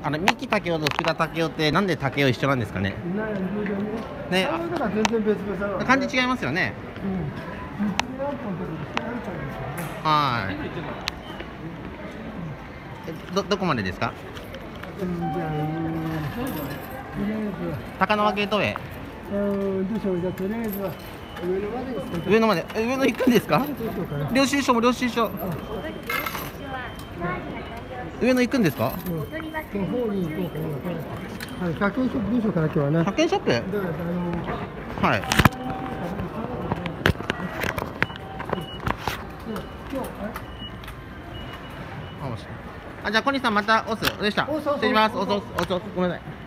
三木武雄と福田武雄ってなんで武雄一緒なんですかね。ね、漢字違いますよね。はい。どこまでですか。高輪ゲートウェイ。上野まで、上野行くんですか。領収書も領収書。上野行くんですか。 100円ショップ文書から今日はね。 100円ショップ。はい。あ、じゃあ小西さんまた押すでした。失礼します。押す。ごめんなさい。